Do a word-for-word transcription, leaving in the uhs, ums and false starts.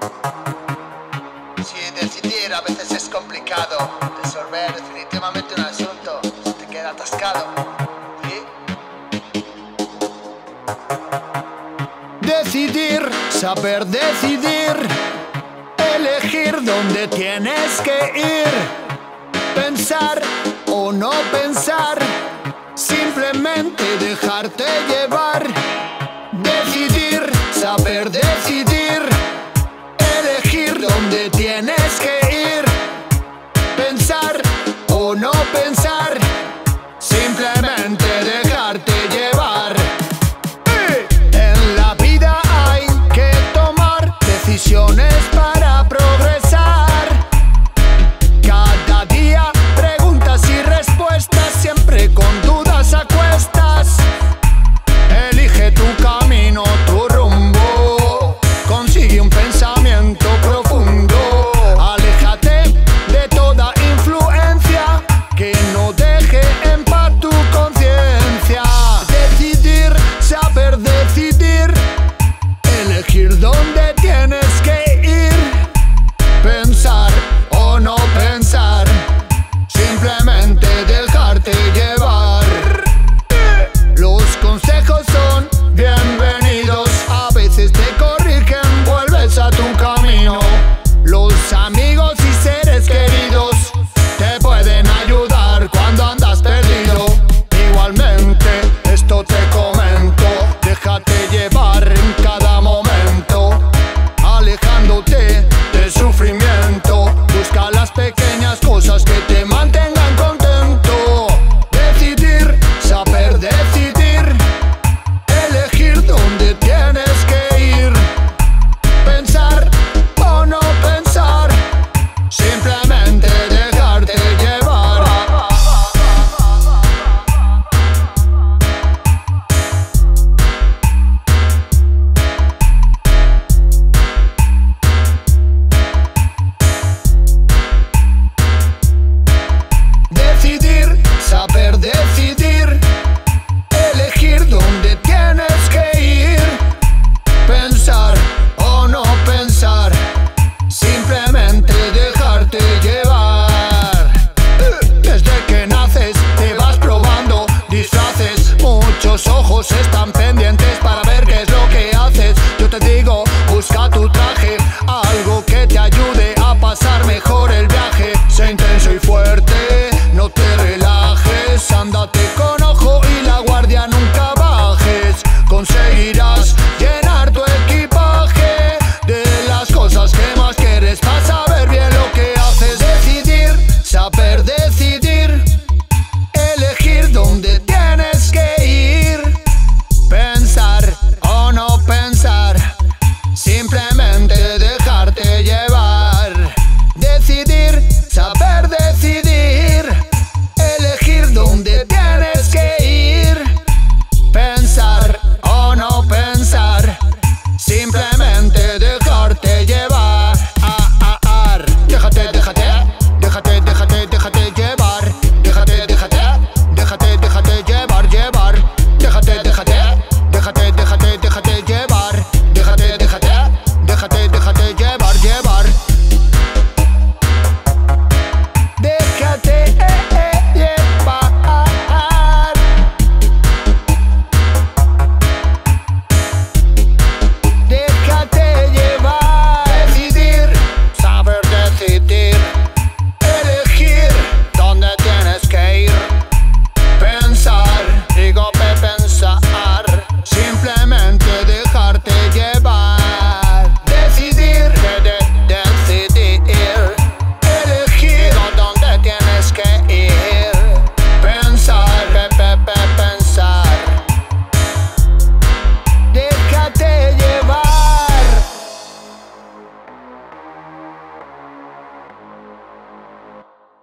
Sí, decidir a veces es complicado. Resolver definitivamente un asunto se te queda atascado. ¿Sí? Decidir, saber decidir, elegir dónde tienes que ir, pensar o no pensar, simplemente dejarte llevar. Decidir, saber decidir, elegir dónde tienes que ir, pensar o no pensar, simplemente dejarte llevar. En la vida hay que tomar decisiones para progresar. Cada día preguntas y respuestas, siempre con dudas a cuestas. Elige tu camino, tu rumbo, consigue un pensamiento profundo. Aléjate de toda influencia que no deje en paz tu conciencia. Decidir, saber decidir, elegir dónde